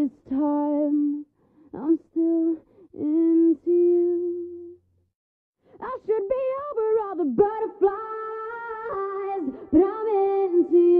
this time I'm still into you. I should be over all the butterflies, but I'm into you.